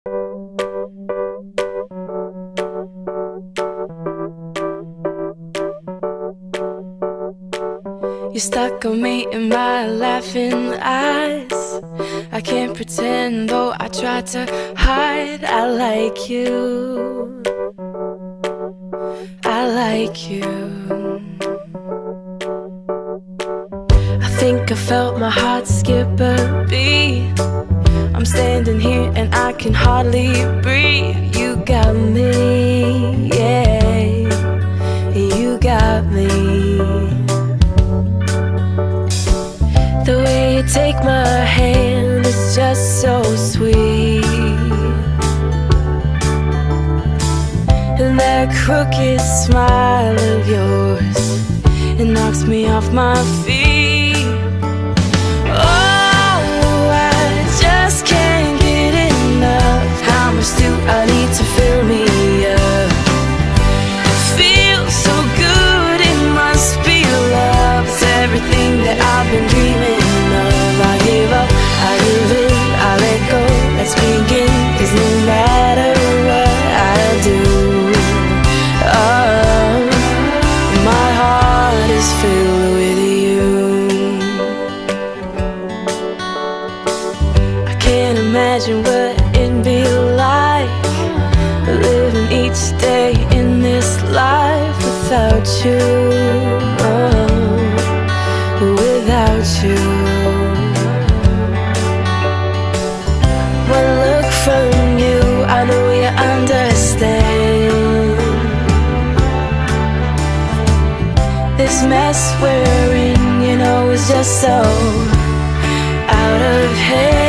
You're stuck on me in my laughing eyes. I can't pretend, though I try to hide. I like you, I like you. I think I felt my heart skip a beat. I'm standing here and I can hardly breathe. You got me, yeah, you got me. The way you take my hand is just so sweet, and that crooked smile of yours, it knocks me off my feet. Oh, I just can't get enough. How much do I need to fill me up? It feels so good, it must be love. It's everything that I've been dreaming of. I give up, I give in, I let go. Let's begin, 'cause no matter what I do, oh, my heart is filled with you. I can't imagine what it'd be like living each day in this life without you, oh, without you. One look from you, I know you understand. This mess we're in, you know, is just so out of hand.